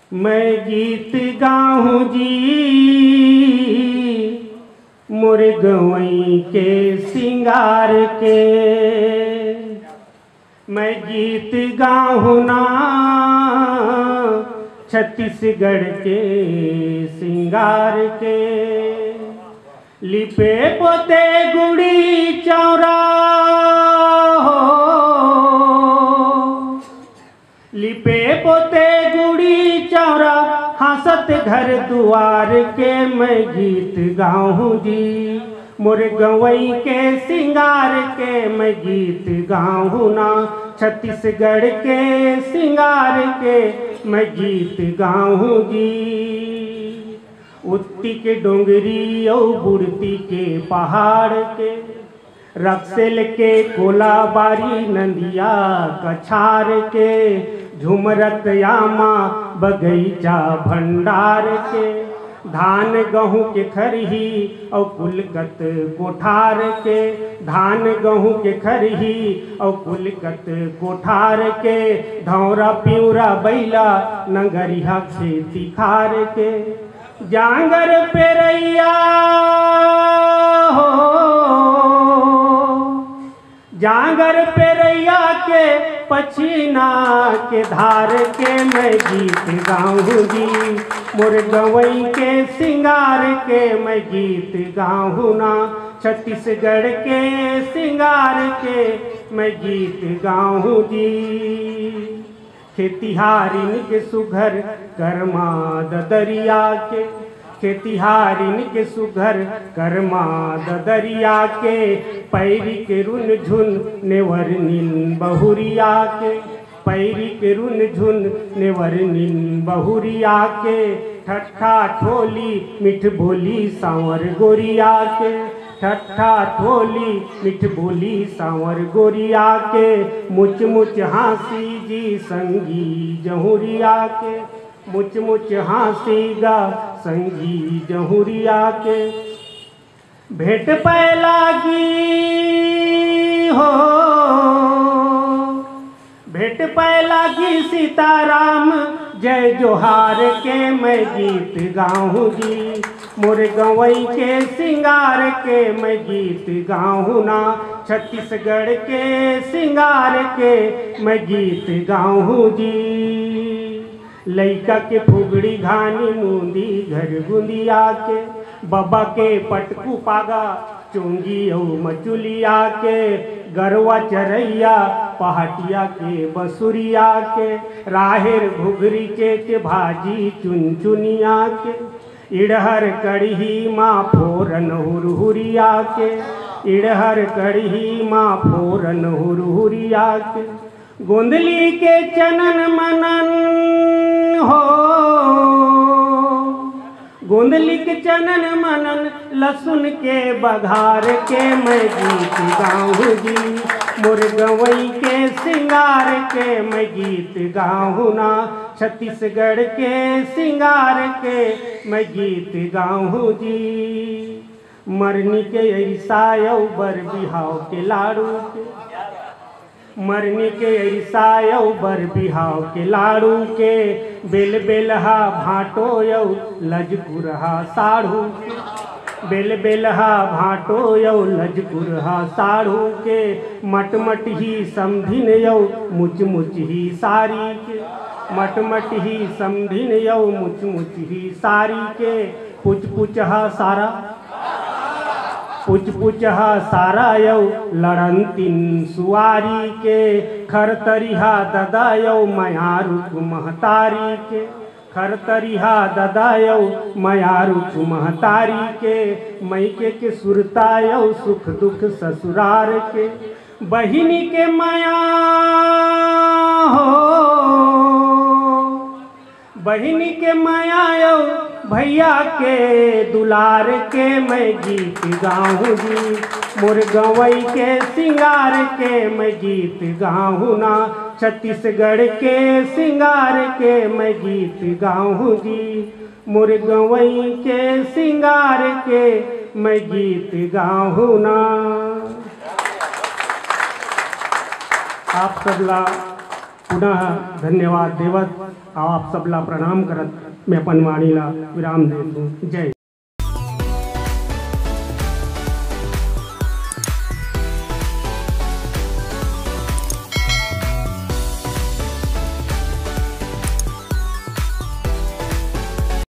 मैं गीत गाऊं जी मोर गवई के सिंगार के। मैं गीत गाऊं ना छत्तीसगढ़ के सिंगार के। लिपे पोते गुड़ी चौरा हो, लिपे पोते गुड़ी चौरा हंसत घर दुआर के। मैं गीत गाऊं जी मोर गवई के सिंगार के। मैं गीत गाऊं ना छत्तीसगढ़ के सिंगार के। मैं गीत गाऊं जी उत्ती के डोंगरी और बुढ़ती के पहाड़ के। रक्सेल के कोलाबारी नंदिया कछार के। झुमरत यामा बगीचा भंडार के। धान गहूँ के खरही और कुलकत कोठार के। धान गहूँ के खरही और कुलकत कोठार के। धौरा पिउरा बैला नगरिया खेती खार के। जांगर पेरैया हो, जांगर पेरैया के पछीना के धार के। मैं गीत गाऊं जी मोर गवई के सिंगार के। मैं गीत गाऊं ना छत्तीसगढ़ के सिंगार के। मैं गीत गाऊं जी खेतिहारिन के सुघर कर्मा ददरिया के। खेतिहारिन के सुघर कर्मा ददरिया के। पैरी के रुन झुन नेवर नीन बहुरिया के। पैरी के रुन झुन नेवर नीन बहुरिया के। ठट्ठा ठोली मिठ बोली सांवर गोरिया के। ठट्ठा ठोली मिठ बोली सांवर गोरिया के। मुच मुच हाँसी जी संगी जहुरिया के। मुच मुच हाँसी गा संगी जहुरिया के। भेंट पैलागी हो, भेंट पैलागी सीताराम जय जोहार के। मैं गीत गाऊं जी मोर गवई के सिंगार के। मैं गीत गाऊं ना छत्तीसगढ़ के सिंगार के। मैं गीत गाऊं जी लइका के फुगड़ी घानी मुंदी घर गुंदिया के। बाबा के पटकू पागा चुंगी और मचुलिया के। गरवा चरैया पहाटिया के बसुरिया के। राहेर घुघरी के भाजी चुनचुनिया के। इड़हर कड़ही माँ फोरन हुरहुरिया के। इड़हर कड़ही माँ फोरन हुरहुरिया के। गोंदली के चनन मनन हो, गोंदली के चनन मनन लहसुन के बघार के। मैं गीत गाऊं जी मोर गवई के सिंगार के। मैं गीत गाऊं ना छत्तीसगढ़ के सिंगार के। मैं गीत गाऊं जी मरनी के ऐसायौ बर बिहाव के लाड़ू के। मरनी के ऐसायौ बर बिहाव के लाड़ू के। बेल बेलहा भाटो यौ लजकुरहा साढ़ू के। बेल बेलहा भाटो यौ लजकुरहा साढ़ू के। मट मट ही समधिन यौ मुच मुच ही सारी के। मट मट ही समधिन यौ मुच मुच ही सारी के। पुच पुचहा सारा, पुच पुचहा सारा यौ लड़ंतिन सुआरी के। खरतरिहा ददा यौ मयारुक महतारी के। खरतरिहा ददा यौ मयारुक महतारी के। मैके के सुरता यौ सुख दुख ससुरार के। बहिनी के माया हो, बहिनी के माया यौ भैया के दुलार के। मैं गीत गाऊं जी मोर गवई के सिंगार के। मैं गीत गाऊं ना छत्तीसगढ़ के सिंगार के। मैं गीत गाऊं जी मोर गवई के सिंगार के। मैं गीत गाऊं ना। आप सबला पुनः धन्यवाद देवत आप सबला प्रणाम करत मैं अपन वाणीला विराम देत हूँ। जय